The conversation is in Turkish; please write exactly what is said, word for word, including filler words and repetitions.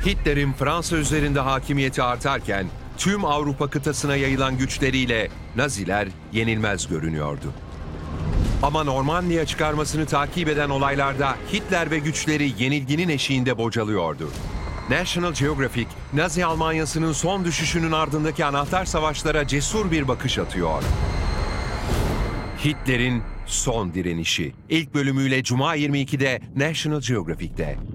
Hitler'in Fransa üzerinde hakimiyeti artarken tüm Avrupa kıtasına yayılan güçleriyle Naziler yenilmez görünüyordu. Ama Normandiya çıkarmasını takip eden olaylarda Hitler ve güçleri yenilginin eşiğinde bocalıyordu. National Geographic, Nazi Almanyası'nın son düşüşünün ardındaki anahtar savaşlara cesur bir bakış atıyor. Hitler'in son direnişi. İlk bölümüyle Cuma yirmi ikide National Geographic'te.